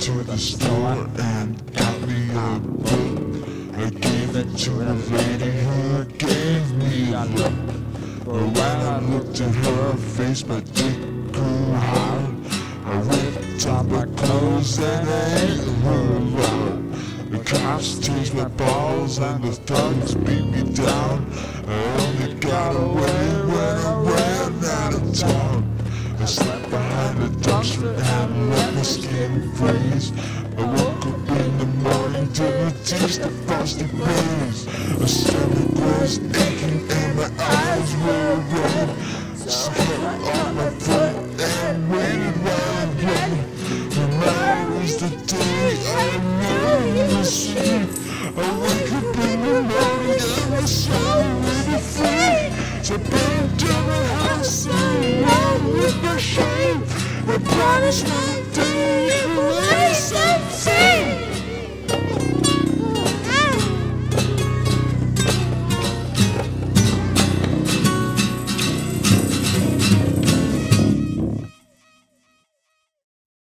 to the store and got me a book. I gave it to a lady who gave me a look. But when I looked at her face, my dick grew hard. I ripped off my clothes and I ate her alive. The cops chased my balls and the thugs beat me down. I only got away when I ran out of town. I slept behind the dumpster and let my skin freeze. I woke up in the morning to the taste of frosty breeze. My stomach was aching and my eyes were red. So I held on my foot and waited while I bled. Tonight was the day I never sleep. I wake up in the morning and my soul will be free. So burn down my house and run with my shame. I promise one day